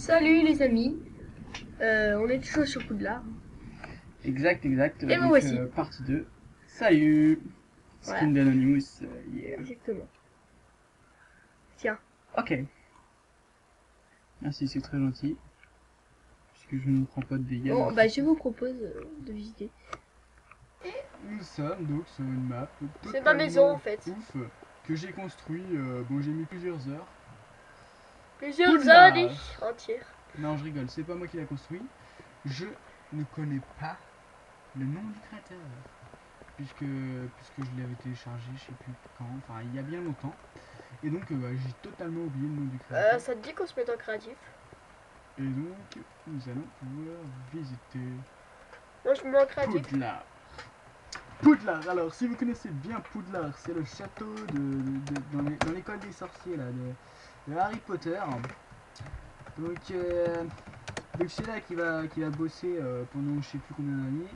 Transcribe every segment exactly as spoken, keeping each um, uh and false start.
Salut les amis, euh, on est toujours sur Poudlard. Exact, exact. Et me Donc, voici. euh, partie deux. Salut. Voilà. Screen d'Anonymous, euh, yeah. Exactement. Tiens. Ok. Merci, c'est très gentil. Puisque je ne prends pas de dégâts. Bon, donc bah c'est je vous propose euh, de visiter. ça. Nous sommes donc sur une map C'est ma maison en totalement fait. ouf que j'ai construit. euh, bon, j'ai mis plusieurs heures. Plusieurs Poudlard. années entières. Non, je rigole, c'est pas moi qui l'a construit. Je ne connais pas le nom du créateur. Puisque, puisque je l'avais téléchargé, je sais plus quand, enfin il y a bien longtemps. Et donc euh, bah, j'ai totalement oublié le nom du créateur. Euh, ça te dit qu'on se mette en créatif? Et donc, nous allons pouvoir visiter Moi je me mets en créatif. Poudlard. Poudlard, alors si vous connaissez bien Poudlard, c'est le château de, de- de- dans l'école des sorciers là, de, de Harry Potter. Donc, euh, donc c'est là qu'il va, qu'il va bosser euh, pendant je sais plus combien d'années.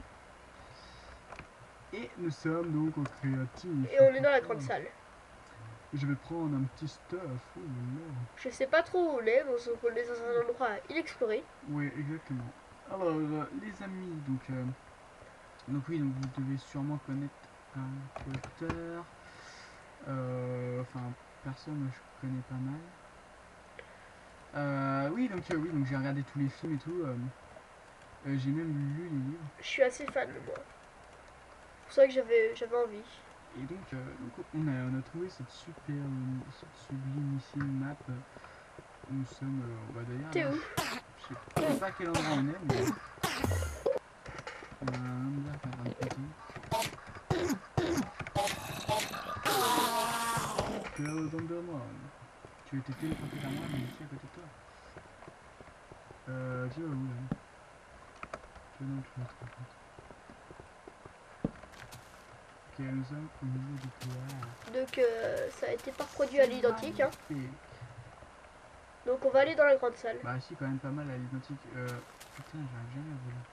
Et nous sommes donc au créatif. Et on est dans la grande salle. Je vais prendre un petit stuff. Oh là. Je sais pas trop où on est, mais on est dans un endroit à inexploré. Oui, exactement. Alors, euh, les amis, donc, euh, donc oui, donc vous devez sûrement connaître un Potter. Euh, enfin, personne, moi, je connais pas mal. Euh, oui, donc, euh, oui, donc j'ai regardé tous les films et tout. euh, euh, j'ai même lu les livres. Je suis assez fan de moi. C'est pour ça que j'avais j'avais envie. Et donc, euh, donc on, a, on a trouvé cette super, euh, cette sublimissime map. euh, où nous sommes, euh, bah d'ailleurs, T'es là, où? je sais pas à quel endroit on est, mais on a un hamster qui est en train de péter. Hello, Thunderman. Tu étais téléporté vers moi, mais je suis à côté de toi. Euh, tu vas où là? Tu vas dans le trou, en fait. Ok, nous sommes au niveau du couloir. Donc euh, ça a été pas reproduit à l'identique. Hein. Magnifique. Donc on va aller dans la grande salle. Bah si, quand même pas mal à l'identique. Euh, putain, j'arrive jamais à voler.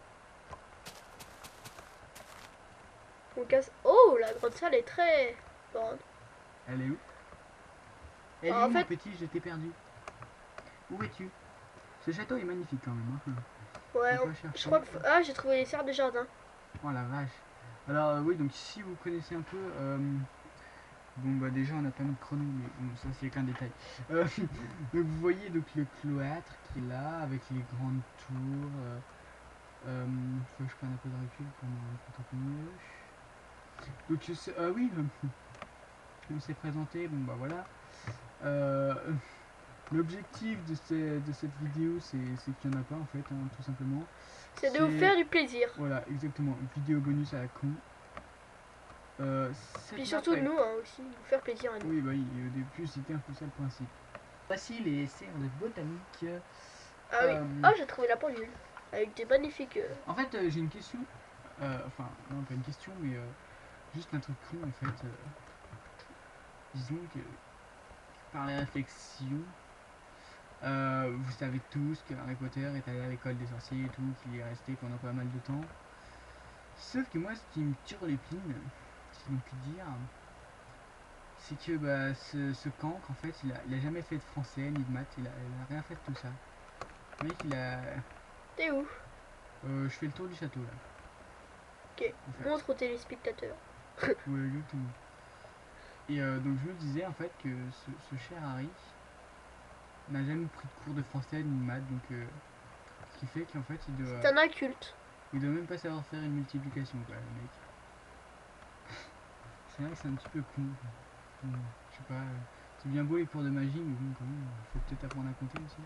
On casse. Oh, la grande salle est très grande. Elle est où? Elle Alors, est en où, fait- mon petit? Je t'ai perdu. Où es-tu? Ce château est magnifique quand même. Hein. Ouais, On on- va chercher. je crois que. Ah, j'ai trouvé les serres de jardin. Oh la vache. Alors euh, oui, donc si vous connaissez un peu, euh, bon bah déjà on n'a pas mis de chrono, mais bon ça c'est qu'un détail. Euh, donc vous voyez donc le cloître qui est là avec les grandes tours. Euh, euh, faut que je prenne un peu de recul pour me rendre compte un peu mieux. Donc je sais, ah oui, euh, on s'est présenté, bon bah voilà. Euh, L'objectif de, ces- de cette vidéo c'est qu'il n'y en a pas en fait, hein, tout simplement. C'est de vous faire du plaisir. Voilà, exactement, une vidéo bonus à la con. Euh, cette Puis surtout map est- nous hein, aussi, vous faire plaisir à nous. Oui, bah oui, au début c'était un peu ça le principe. Voici les serres de botanique. Ah oui. Euh, Ah, j'ai trouvé la pendule. Avec des magnifiques. euh, En fait, euh, j'ai une question. Euh, enfin, non, pas une question, mais euh, juste un truc con en fait. euh, disons que par les réflexions, euh, vous savez tous que Harry Potter est allé à l'école des sorciers et tout, qu'il est resté pendant pas mal de temps. Sauf que moi, ce qui me tire l'épine, si l'on peut dire, c'est que bah, ce, ce cancre, en fait, il a, il a jamais fait de français ni de maths, il a, il a rien fait de tout ça. Le mec, il a. T'es où? Euh, je fais le tour du château là. Ok. En fait. Montre aux téléspectateurs. Ouais, exactement. Et euh, donc je me disais en fait que ce, ce cher Harry n'a jamais pris de cours de français ni de maths, donc euh, ce qui fait qu'en fait il doit, C'est un inculte. il doit même pas savoir faire une multiplication quoi, le mec. C'est vrai que c'est un petit peu con. Bon, je sais pas, euh, c'est bien beau les cours de magie, mais bon quand même, faut peut-être apprendre à compter aussi.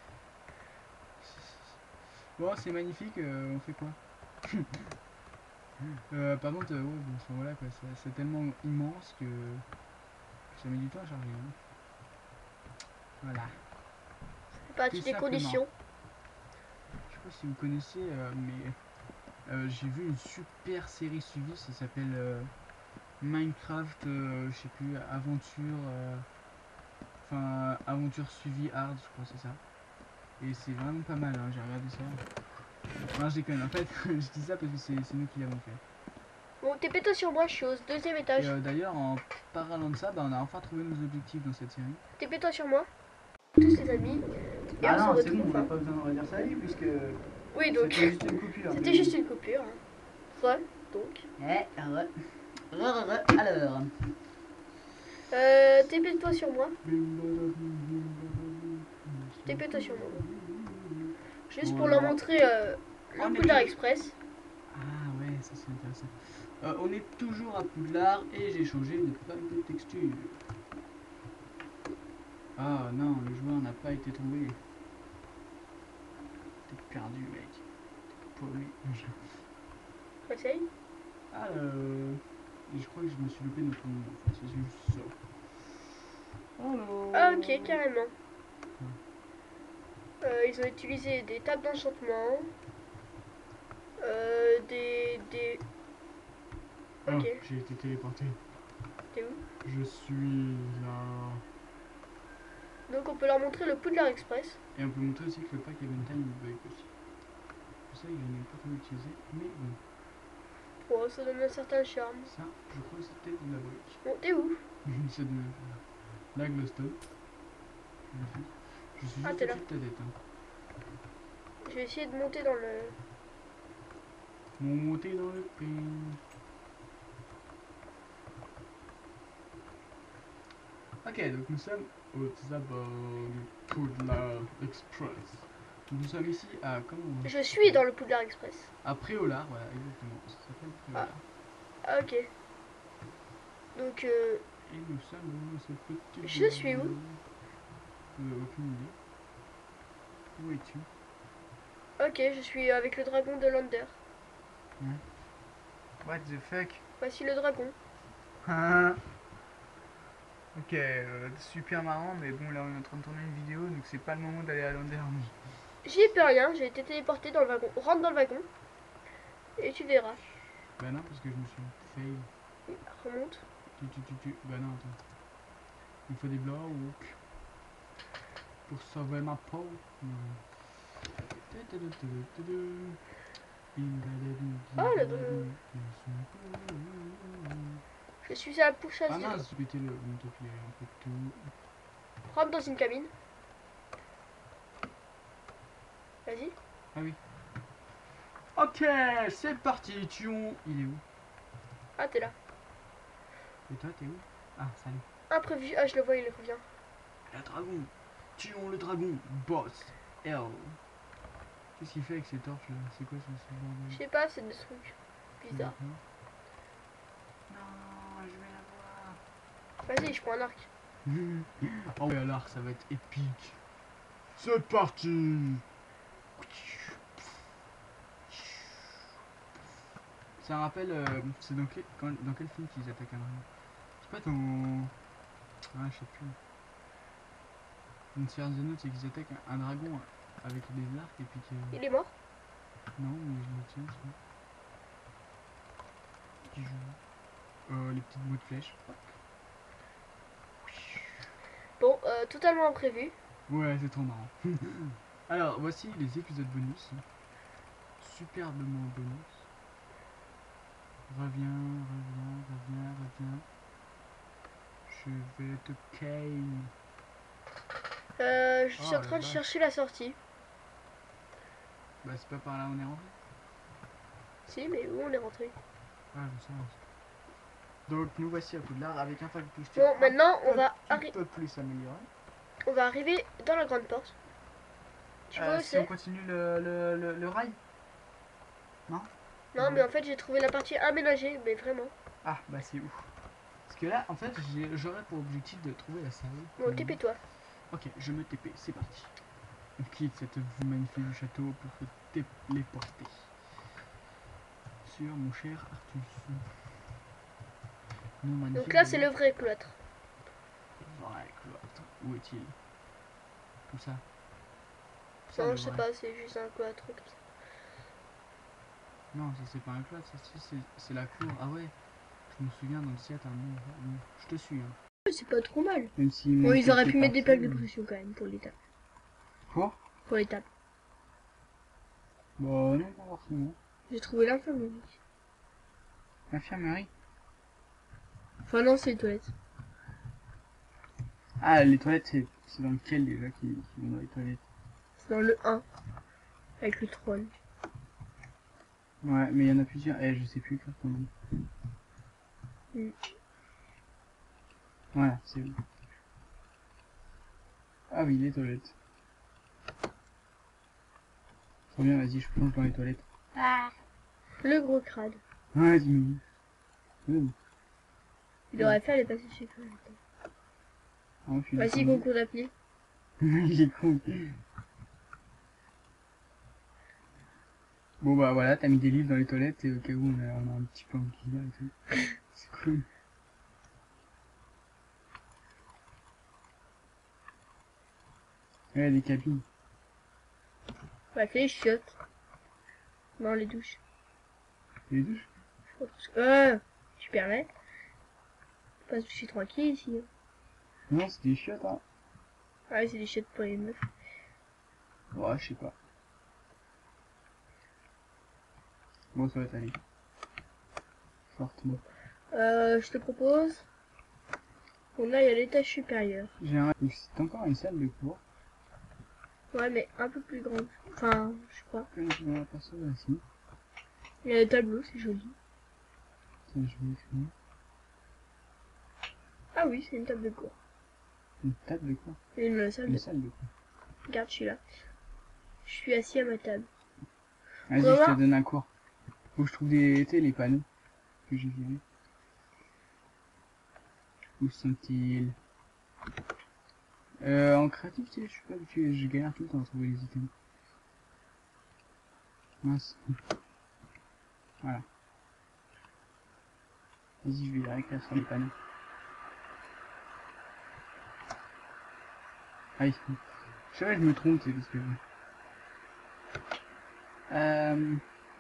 Bon, c'est magnifique, euh, on fait quoi? euh, Par contre, euh, ouais, bon, enfin, voilà quoi, c'est tellement immense que ça met du temps à charger. Hein. Voilà. C'est partie Tout des simplement. conditions. Je sais pas si vous connaissez, euh, mais euh, j'ai vu une super série suivie, ça s'appelle euh, Minecraft, euh, je sais plus, aventure, euh, enfin aventure suivie hard, je crois c'est ça. Et c'est vraiment pas mal, hein, j'ai regardé ça. Non, je déconne, en fait, je dis ça parce que c'est nous qui l'avons fait. Bon, t'es pété sur moi, je suis au deuxième Et étage. euh, d'ailleurs, en parlant de ça, bah, on a enfin trouvé nos objectifs dans cette série. T'es pété sur moi. Tous les amis. Et Ah on se non, c'est bon, retrouve. on n'a hein. pas besoin de redire salut puisque Oui, donc. c'était juste une coupure. C'était mais- juste une coupure. Re, donc. Eh, re, re, re, re, alors. Euh, T P-toi sur moi. T P-toi sur moi. Juste pour leur montrer euh, le On est Poudlard toujours- Express. Ah ouais, ça c'est intéressant. Euh, on est toujours à Poudlard et j'ai changé de pack de texture. Ah non, le joueur n'a pas été trouvé. T'es perdu, mec. T'es paumé. Essaye. Alors, et je crois que je me suis loupé notre nom. Enfin, c'est juste ça. Alors. Ah, ok, carrément. Euh, ils ont utilisé des tables d'enchantement. Euh, des, des... Oh, Ok, j'ai été téléporté. t'es où? Je suis là. Donc on peut leur montrer le Poudlard Express. Et on peut montrer aussi que le pack Event Time il bug aussi. C'est ça que je n'ai pas trop utilisé, mais bon. Oh, ça donne un certain charme. Ça, je crois que c'était de la brique. Bon, t'es où? C'est de la glowstone. Je suis Ah, juste t'es là. au-dessus de ta tête. Hein. Je vais essayer de monter dans le... Monter dans le pain. Ok, donc nous sommes au Zabord du Poudlard Express. Nous sommes ici à comment on... Je suis dans le Poudlard Express. À Préolard, voilà, exactement. Ça s'appelle Préolard. Ah, ok. Donc, euh, Et nous sommes dans ce petit... Je suis où? Euh, aucune idée. Où es-tu? ok, je suis avec le dragon de Lander. What the fuck? Voici le dragon. Ah. Ok, euh, super marrant, mais bon, là on est en train de tourner une vidéo, donc c'est pas le moment d'aller à Lander. J'y ai plus rien, j'ai été téléporté dans le wagon. Rentre dans le wagon. Et tu verras. Bah non, parce que je me suis fail. Oui, remonte. Tu, tu, tu, tu. Bah non, attends. Il faut des blocs. Pour sauver ma peau. Non. Oh, le dragon. Je suis à la pourchasse Ah du... mince, j'ai pété le mon top, il y a un peu de tout. Rentre dans une cabine. Vas-y. Ah oui. Ok, c'est parti, tuons. Il est où? Ah, t'es là. Et toi, t'es où? Ah, salut. Imprévu. Ah, je le vois, il revient. Le dragon. Tuons le dragon. Boss. L. Qu'est-ce qu'il fait avec ces torches là? C'est quoi ce, ce bordel? Je sais pas, c'est des trucs bizarres. Non, je vais Vas-y, je prends un arc. l'avoir. Oh, mais alors, ça va être épique. C'est parti. Ça me rappelle, euh, c'est dans quel, quand, dans quel film qu'ils attaquent un dragon? C'est pas dans... Ah, je sais plus. Une série de notes, c'est qu'ils attaquent un, un dragon avec des arcs et puis que... Il est mort. Non, mais je me tiens, ça. Euh, les petites bouts de flèches. Bon, euh, totalement imprévu. Ouais, c'est trop marrant. Alors, voici les épisodes bonus. Superbement bonus. Reviens, reviens, reviens, reviens. Je vais te cane. Euh, je suis Oh, en train la de vache. chercher la sortie. Bah, c'est pas par là où on est rentré. Si, mais où on est rentré? Ah, je sais. Donc, nous voici à Poudlard avec un pack de texture. Bon, maintenant, on un va, petit arri peu plus amélioré. on va arriver dans la grande porte. Tu vois Euh, où si on c'est? continue le, le, le, le rail? Non, mais en fait, j'ai trouvé la partie aménagée, mais vraiment. Ah, bah c'est où? Parce que là, en fait, j'ai- j'aurais pour objectif de trouver la salle. Bon, Mmh. T P-toi. Ok, je me T P, c'est parti. On quitte cette vue magnifique du château pour se téléporter sur mon cher Artus. Nom magnifique Donc là, de c'est le vrai cloître. vrai cloître. Où est-il? Tout ça. Ça, Non, le je sais vrai. pas, c'est juste un cloître comme ça. Non, ça c'est pas un cloître, ça c'est- c'est c'est la cour. Ah ouais, je me souviens dans le site, un nom. nom. Je te suis. Hein. C'est pas trop mal. Même si Bon, mon ils auraient côté pu mettre des parfait, plaques de euh, pression quand même pour les tables. Quoi? Pour les tables. Bah non, pas forcément. J'ai trouvé l'infirmerie. L'infirmerie? Enfin, non, c'est les toilettes. Ah, les toilettes, c'est c'est dans lequel déjà qui, qui vont dans les toilettes? dans le un, avec le trône. Ouais, mais il y en a plusieurs. Eh, je sais plus faire comment. Mm. Voilà, c'est bon. Ah oui, les toilettes. Trop bien, vas-y, je plonge dans les toilettes. Ah. Le gros crâne. Ouais, dis-moi. Oui. Il aurait fait aller passer chez toi. Ah, je suis Vas-y, descendu. concours d'appli. Il est con. Bon bah voilà, t'as mis des livres dans les toilettes et au cas où on a, on a un petit peu envie de lire et tout. C'est cool. Ouais, des cabines. Ouais, fais les chiottes. Dans les douches. Les douches. Euh, tu permets? Pas se doucher tranquille ici. Non, c'est des chiottes, hein. Ouais, c'est des chiottes pour les meufs. Ouais, je sais pas. Bon, ça va t'aller. Fortement. Euh, je te propose qu'on aille à l'étage supérieur. J'ai un... C'est encore une salle de cours. Ouais, mais un peu plus grande. Enfin, je crois. Que je vais m'apercevoir ici. Il y a des tableaux, c'est joli. Tiens, je vais écrire. Ah oui, c'est une table de cours. Une table de cours. Et une salle Une de salle de cours. Regarde, je suis là. Je suis assis à ma table. Vas-y, Comment je te donne un cours. Faut que je trouve des, tu sais, les panneaux que j'ai virés. Où sont-ils? Euh, en créatif, tu sais, je suis pas habitué, je galère tout le temps à trouver les items. Mince. Voilà. Vas-y, je vais les réécrire sur les panneaux. Aïe. Je sais pas, je me trompe, c'est parce que... Euh...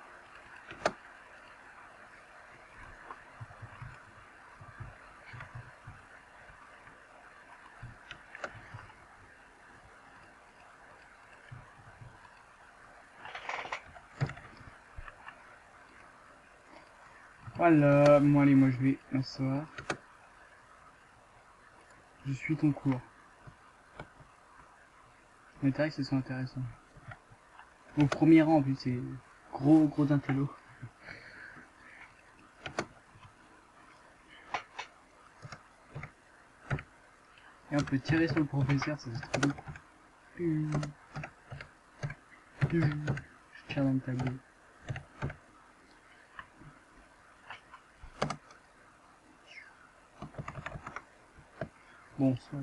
Voilà, bon allez, moi je vais m'asseoir. Je suis ton cours. Mais t'as que ce soit intéressant. Au premier rang, en plus, c'est gros, gros d'intello. Et on peut tirer sur le professeur, ça c'est trop bien. Hum. Hum. Je tire dans le tableau. Bon, soit.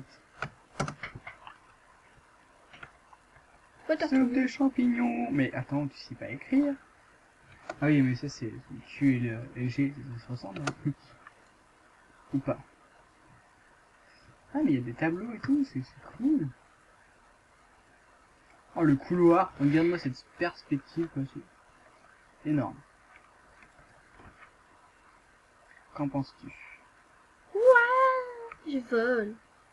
Pourquoi t'as Soupe retrouvé de champignons. Mais attends, tu sais pas écrire. Ah oui, mais ça c'est le Q et le et le G, ça se ressemble. Hein. Ou pas. Ah mais il y a des tableaux et tout, c'est c'est cool. Oh le couloir, regarde-moi cette perspective quoi, c'est énorme. Qu'en penses-tu? Ouah, je vole.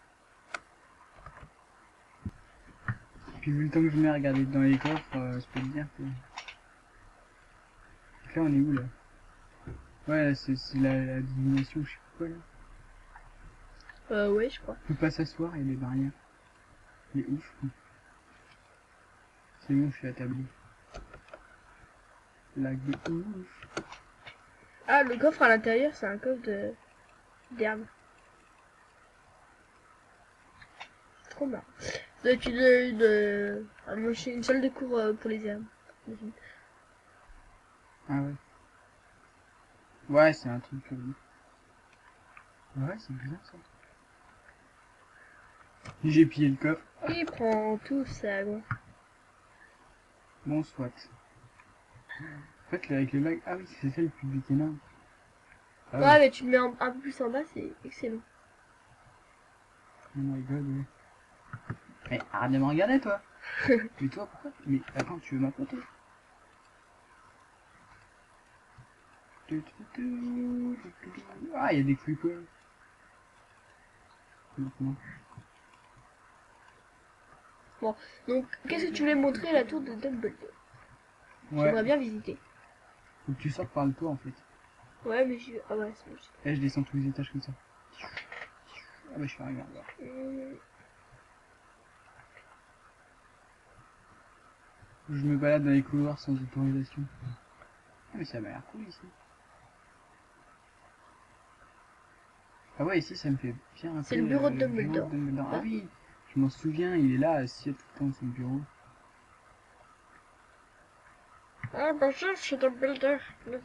Puis vu le temps que je mets à regarder dans les coffres, euh, je peux te dire que... Donc là on est où là? Ouais, c'est la, la divination, je sais pas quoi là. Euh, ouais, je crois. On peut pas s'asseoir, il y a des barrières. Mais ouf. C'est bon, je suis attablé. Lag de ouf. Ah, le coffre à l'intérieur, c'est un coffre de d'herbe. C'est trop marrant. Ça doit être une, une, ah, moi, j'ai une salle de cours euh, pour les herbes. Ah ouais. Ouais, c'est un truc comme... Ouais, c'est bizarre ça. J'ai pillé le coffre. Il prend tout ça, quoi. Bon, soit. En fait, là, avec le lag... Ah oui, c'est ça le public énorme. Ah Ouais, ouais. mais tu le mets un, un peu plus en bas, c'est excellent. Oh my god, ouais. Mais arrête de me regarder, toi. Mais toi, pourquoi? Mais attends, tu veux ma photo? Ah, il y a des creepers. Maintenant. Bon, donc, qu'est-ce que tu voulais montrer à la tour de Dumbledore? Ouais. J'aimerais bien visiter. Faut que tu sortes par le toit, en fait. Ouais, mais je... Ah ouais, c'est bon. Et je descends tous les étages comme ça. Ah bah, je fais rien, là. Hum, Je me balade dans les couloirs sans autorisation. Ah mais ça m'a l'air cool ici. Ah ouais, ici ça me fait bien rappeler C'est le bureau de bureau Dumbledore. Dumbledore. Ah Ouais. oui, je m'en souviens, il est là assis tout le temps dans son bureau. Ah bonjour, je suis Dumbledore.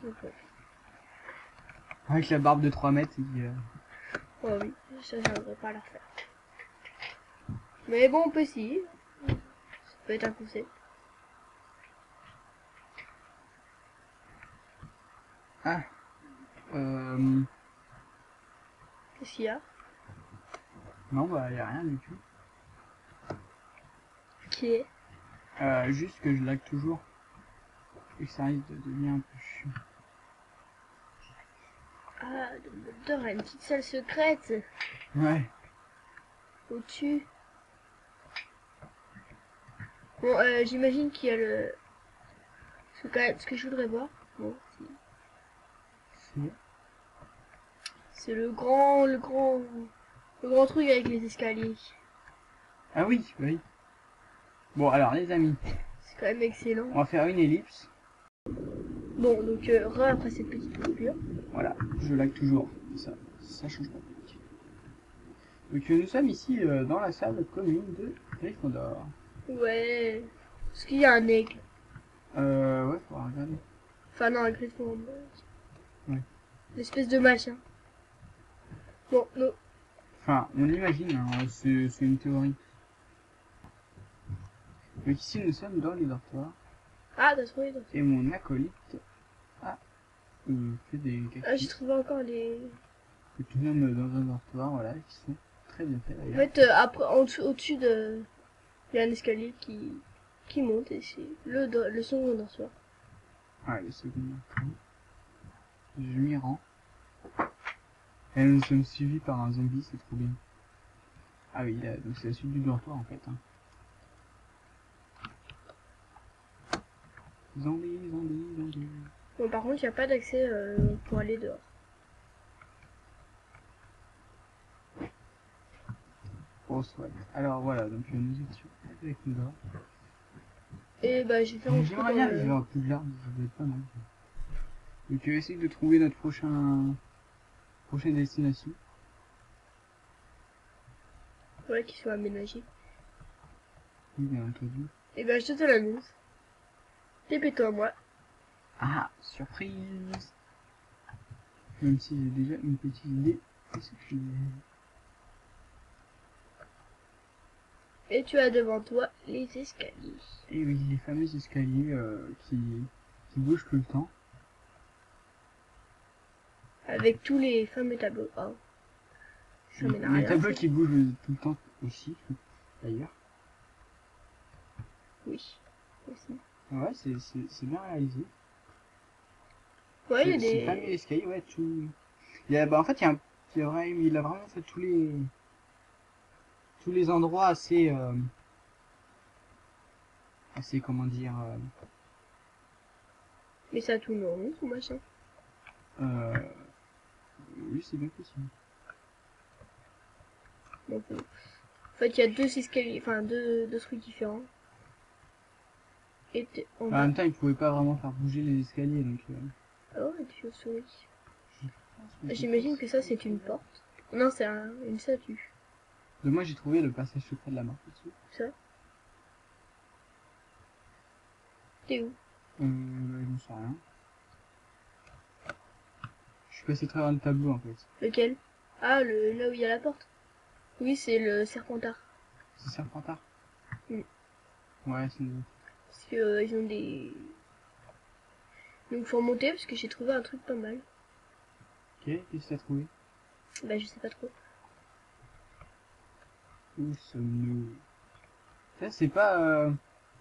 Avec la barbe de trois mètres, il, euh, Oh oui, ça j'aimerais pas la refaire. Mais bon, on peut essayer. Ça peut être un concept. Ah, euh... Qu'est-ce qu'il y a? Non, bah y a rien du tout. Qui est? Euh, juste que je lag toujours. Et que ça risque de devenir un peu chiant. Ah, Dumbledore a une petite salle secrète Ouais. au-dessus. Bon, euh, j'imagine qu'il y a le... Ce que, ce que je voudrais voir, bon, C'est... c'est le grand, le grand, le grand truc avec les escaliers. Ah oui, oui. Bon, alors les amis, C'est quand même excellent. on va faire une ellipse. Bon, donc, euh, re après cette petite coupure. Voilà, je lag toujours. Ça, ça change pas. Donc euh, nous sommes ici euh, dans la salle commune de Gryffondor. Ouais. Est-ce qu'il y a un aigle? Euh, ouais, faudra regarder. Enfin, non, un griffon. Ouais. L'espèce de machin. Bon, non. Enfin, on imagine, hein, c'est c'est une théorie. Donc ici nous sommes dans les dortoirs. Ah, t'as trouvé, t'as trouvé. Et mon acolyte a euh, fait des Ah, j'ai cactus. trouvé encore les... Et tout même dans un dortoir, voilà, qui sont très bien faits En d'ailleurs. fait, euh, après, en dessous, au-dessus de... Il y a un escalier qui, qui monte et c'est le, do- le second dortoir. Ouais, le second dortoir. Je m'y rends. Et nous sommes suivis par un zombie, c'est trop bien. Ah oui, là, donc c'est la suite du dortoir en fait. Hein. Zombie, zombie, zombie. Bon, par contre, il n'y a pas d'accès euh, pour aller dehors. Oh, soit. Alors voilà, donc euh, nous étions avec Poudlard. Et bah, j'ai fait un trou J'aimerais dans bien le... vivre à Poudlard, ça doit être pas mal. Donc euh, essayer de trouver notre prochain... prochaine destination. Ouais, qui soit aménagé. Oui, bien entendu. Et bah, je te l'annonce. Dépêche-toi, moi. Ah, surprise. Même si j'ai déjà une petite idée de ce que je vais. Et tu as devant toi les escaliers. Et oui, les fameux escaliers euh, qui, qui bougent tout le temps. Avec tous les fameux tableaux. Oh. Ça Les, mène à les rien, tableaux ça. qui bougent tout le temps aussi, d'ailleurs. Oui. Aussi. Ouais, c'est c'est- c'est bien réalisé. Ouais, il y a Ce ce fameux des... escalier, ouais, tout... Il y a, bah, en fait, il y a, un, il, y a vrai- il a vraiment fait tous les... tous les endroits assez... euh, assez, comment dire... euh, Mais ça tourne en rond, ce machin. euh, oui, c'est bien possible. Donc, euh, en fait, il y a deux escaliers, enfin, deux, deux trucs différents. Et t'es en En bas. même temps, il pouvait pas vraiment faire bouger les escaliers, donc... euh, Oh, et tu souris. je pense que J'imagine que ça, c'est une porte. Non, c'est un, une statue. Donc moi, j'ai trouvé le passage secret de la mort dessus. Ça. T'es où? Euh, je ne sais rien. Je suis passé à travers le tableau, en fait. Lequel? Ah, le, là où il y a la porte. Oui, c'est le Serpentard. C'est Serpentard. Mm. Ouais, c'est... Parce que euh, ils ont des... Donc faut remonter parce que j'ai trouvé un truc pas mal. Ok, qu'est-ce que t'as trouvé? Bah je sais pas trop. Où sommes-nous? Ça, c'est pas... Euh...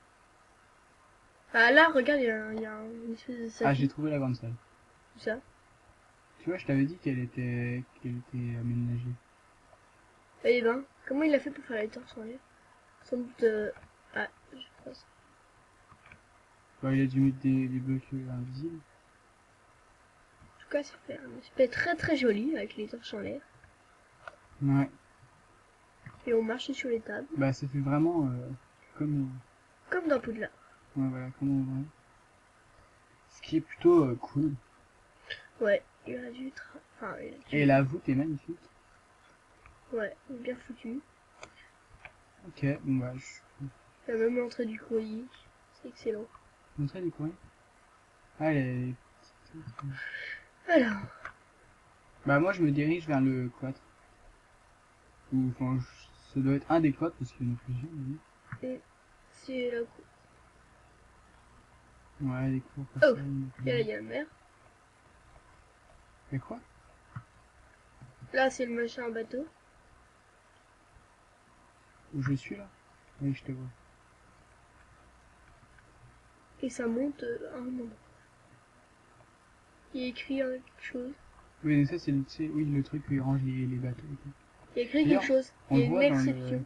Ah là, regarde, il y a, un- il y a un- une espèce de Ah, statue. j'ai trouvé la grande salle. Tout ça. Tu vois, je t'avais dit qu'elle était... qu'elle était aménagée. Eh ben, comment il a fait pour faire les torches en l'air? Sans doute... euh, Ah, je pense. Bah, il a dû mettre des, des blocs euh, invisibles. En tout cas, ça fait un aspect très très joli avec les torches en l'air. Ouais. Et on marche sur les tables. Bah, ça fait vraiment... Euh, comme... Comme dans Poudlard. Ouais, voilà, comment on va. Ce qui est plutôt euh, cool. Ouais, il y a du tra... Enfin, il y a du... Et la voûte est magnifique. Ouais, bien foutu. Ok, bon bah, je... Il y a même l'entrée du courrier. C'est excellent. Montrer du coin. Ah, elle est... Alors, Bah moi je me dirige vers le cloître. Ou enfin, je- ça doit être un des cloîtres parce qu'il y en a plusieurs. Mais... et c'est la cour. Ouais, les cours comme Oh, ça. il y en a et là, plein. il y a la mer. Et quoi? Là, c'est le machin bateau. Où je suis là? Oui, je te vois. Et ça monte euh, à un endroit. Il y a écrit euh, quelque chose. Oui, mais ça c'est le, tu sais, oui, le truc où ils rangent les, les bateaux et tout. Il y a écrit D'ailleurs, quelque chose. on Il y a le une voit dans le, exception.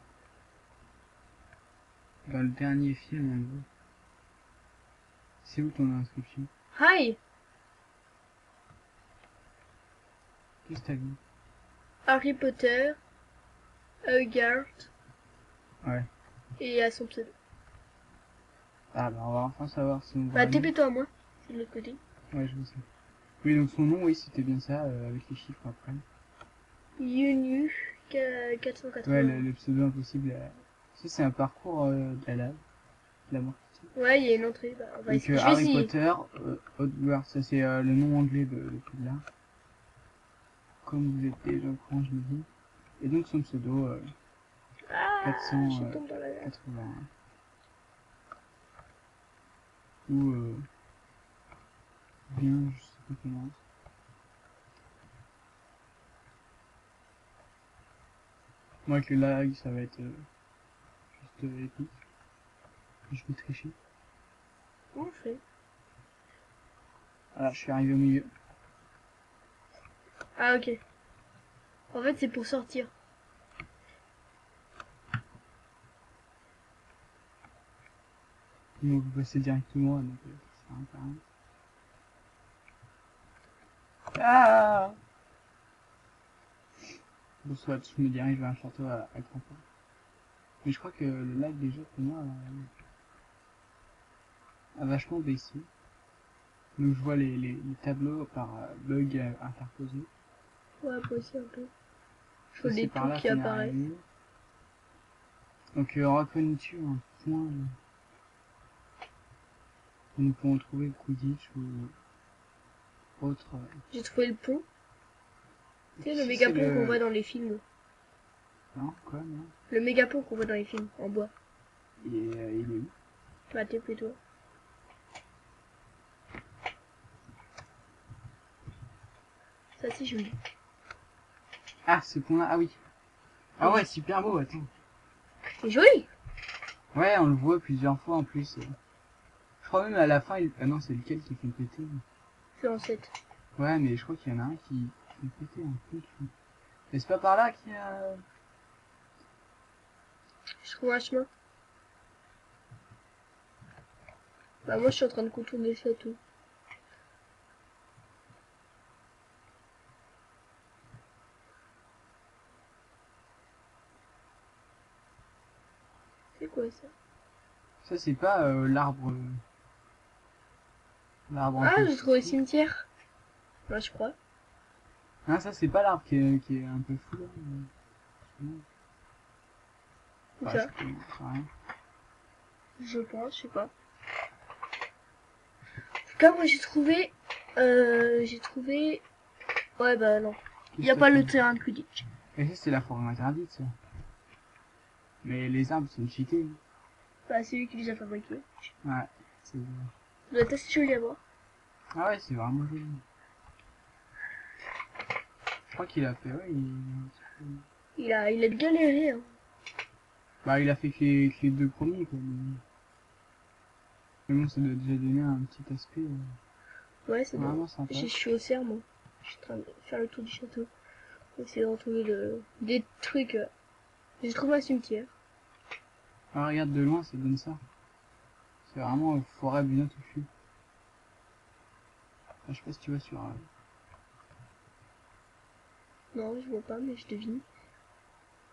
dans le dernier film, on le voit. C'est où ton inscription? Hi! Qu'est-ce que t'as vu? Harry Potter, Hogarth, Ouais. et à son pseudo. Ah bah on va enfin savoir si on voit Bah, un nom. T P toi à moi. C'est de l'autre côté. Ouais, je vois ça. Oui, donc son nom, oui, c'était bien ça, euh, avec les chiffres après. Yunu Ouais, quatre cent quatre-vingts. le, le pseudo impossible. euh, Ça, c'est un parcours euh, de la lave. De la mort. Ouais, il y a une entrée. Bah, on va Donc essayer. euh, Je vais Harry essayer. Potter, euh, Hogwarts, ça c'est euh, le nom anglais de, de Poudlard. Comme vous êtes déjà au courant, je le dis. Et donc son pseudo, euh, Ah, je tombe dans la lave. quatre cent quatre-vingt-un. Ou euh, bien, je sais pas comment. Moi avec le lag, ça va être euh, juste euh, épique. Je vais tricher. Comment on fait? Voilà, je suis arrivé au milieu. Ah, ok. En fait, c'est pour sortir. Nous on peut passer directement, donc euh, ça sert à rien. Ah bon, soit je me dirige vers un château à, à grand pas. Mais je crois que le lag déjà pour moi euh, a vachement baissé. Donc je vois les, les, les tableaux par euh, bug euh, interposé. Ouais, moi aussi un peu. Je Ça, vois c'est des par tours là qui qu'on est apparaissent. arrivé. Donc euh, reconnais-tu un point euh, où nous pouvons trouver le Quidditch ou autre euh, J'ai trouvé le pont. Tu sais, le si méga c'est pont qu'on le... voit dans les films. Non, quoi, non. Le méga pont qu'on voit dans les films, en bois. Il est, euh, il est où? Bah, T P toi. Ça, c'est joli. Ah, ce pont-là, ah oui. Ah ouais, super beau, attends. C'est joli! Ouais, on le voit plusieurs fois en plus. euh. Je crois même à la fin, il... ah non, c'est lequel qui fait péter? C'est en sept. Ouais, mais je crois qu'il y en a un qui fait péter un peu. Mais c'est pas par là qu'il y a... Je trouve un chemin. Bah, moi, je suis en train de contourner le château. C'est quoi ça? Ça, c'est pas euh, l'arbre... euh, L'arbre en Ah, plus. j'ai trouvé le cimetière. Moi, je crois. Ah, ça, c'est pas l'arbre qui est, qui est un peu fou, là. mais- Où Bah, ça? je connais, je sais rien. Je pense, je sais pas. En tout cas, moi, j'ai trouvé... Euh, j'ai trouvé... Ouais, bah, non. Il y a Qu'est-ce pas que le t'as fait? terrain de Quidditch. Et ça, c'est la forme interdite, ça. Mais les arbres sont cheatés. Bah, c'est lui qui les a fabriqués. Ouais, c'est... Ça doit être assez joli à voir. Ah ouais, c'est vraiment joli. Je crois qu'il a fait, ouais, il... Il a, il a galéré, hein. Bah, il a fait que les, que les deux premiers, quoi. Mais... mais bon, ça doit déjà donner un petit aspect euh, Ouais, c'est bon. vraiment sympa. Je suis au cerf, moi. Je suis en train de faire le tour du château. Pour essayer de retrouver le... des trucs. euh. J'ai trouvé un cimetière. Ah, regarde, de loin, ça donne ça. C'est vraiment une forêt bien touffue. Ah, je sais pas si tu vois sur... Euh... Non, je vois pas, mais je devine.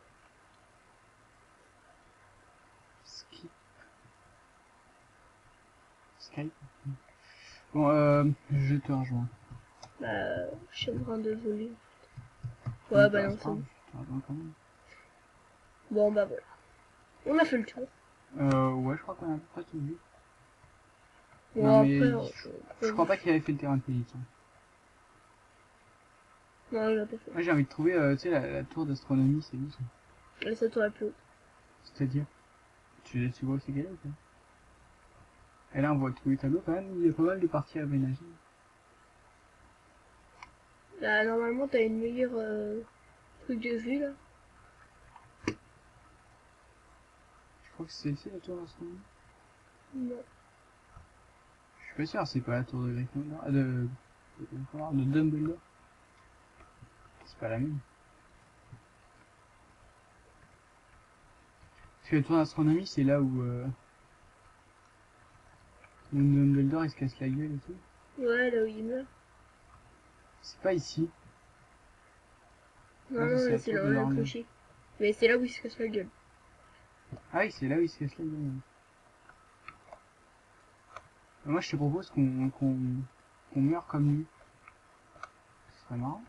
Ski. Skype. Bon, euh, je te rejoins. Bah, je suis en train de voler. Ouais, bah non, c'est bon. Je te rejoins quand même. Bon, bah voilà. On a fait le tour. Euh, ouais, je crois qu'on a à peu près tout vu. Bon, Non, mais après, on je, peut- je crois pas qu'il avait fait le terrain de tennis. Hein. Non, il a pas fait. Moi, j'ai envie de trouver, euh, tu sais, la, la tour d'astronomie, c'est où ça? Et ça tour la plus haute. C'est-à-dire, tu, tu vois où c'est qu'elle est ou pas? Et là, on voit tous les tableaux quand même, il y a pas mal de parties à aménager. Là, normalement, t'as une meilleure euh, truc de vue, là. Je crois que c'est ici la tour d'astronomie. Non. Je suis pas sûr, c'est pas la tour de Gryffondor, euh, de, de, de Dumbledore. C'est pas la même. Parce que la tour d'astronomie, c'est là où, euh, où Dumbledore il se casse la gueule et tout. Ouais, là où il meurt. C'est pas ici. Non, Ah, non, c'est là, la c'est tour là, de là, le Lorne. clocher. Mais c'est là où il se casse la gueule. Ah oui, c'est là où il se casse la gueule. Moi, je te propose qu'on qu'on qu'on meure comme lui. Ce serait marrant.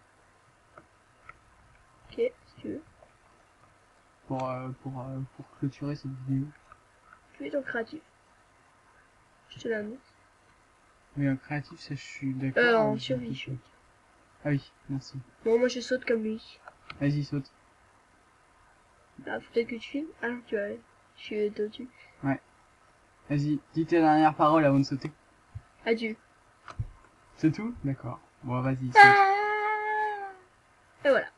Ok, si tu veux. Pour, euh, pour, euh, pour clôturer cette vidéo. Tu es ton créatif. Je te l'annonce. Mais en créatif, ça, je suis d'accord. Euh, euh, en je- survie, je Ah oui, merci. Bon, moi, je saute comme lui. Vas-y, saute. Ah, peut-être que tu filmes. Ah non, tu vois, je suis au-dessus. Vas-y, dis tes dernières paroles avant de sauter. Adieu. C'est tout? D'accord. Bon, vas-y, saute. Ah Et voilà.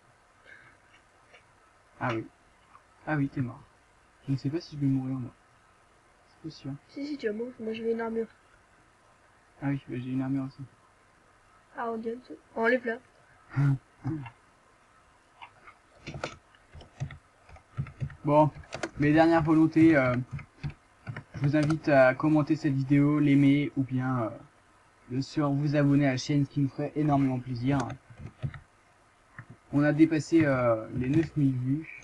Ah oui. Ah oui, t'es mort. Je ne sais pas si je vais mourir, moi. C'est possible. Si, si, tu vas mourir. Moi, j'ai une armure. Ah oui, bah, j'ai une armure aussi. Ah, on dirait ça. Enlève là. Bon, mes dernières volontés, euh, je vous invite à commenter cette vidéo, l'aimer ou bien, euh, bien sûr, vous abonner à la chaîne, ce qui nous ferait énormément plaisir. On a dépassé euh, les neuf mille vues.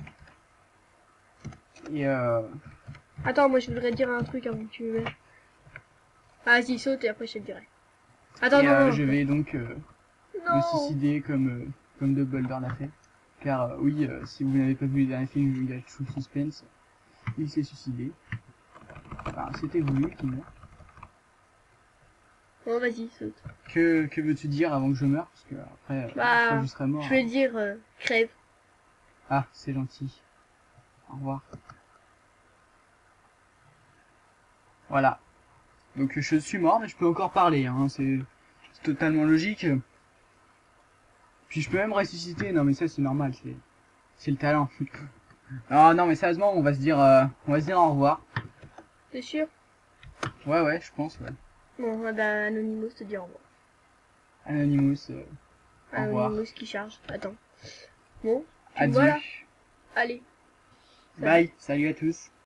Et euh, Attends, moi, je voudrais dire un truc avant que tu me mettes. Ah, vas-y, saute et après, je te le dirai. Attends, et, non, euh, non. je vais donc euh, me Non. suicider comme, euh, comme Dumbledore l'a fait. Car euh, oui, euh, si vous n'avez pas vu les derniers films où il a True Suspense, il s'est suicidé. Enfin, c'était voulu qu'il meure. Bon, vas-y, saute. Que, que veux-tu dire avant que je meure? Parce que après, euh, Bah, une fois que je serai mort. Je vais dire euh, crève. Ah, c'est gentil. Au revoir. Voilà. Donc je suis mort, mais je peux encore parler. Hein. C'est totalement logique. Puis je peux même ressusciter. Non, mais ça c'est normal. C'est c'est le talent. Non, non, mais sérieusement, on va se dire, euh, on va se dire au revoir. T'es sûr? Ouais, ouais, je pense. Ouais. Bon, ah bah, Anonymous te dit au revoir. Anonymous. Euh, au revoir. Anonymous qui charge. Attends. Bon, tu me Adieu. vois là? Allez. Salut. Bye. Salut à tous.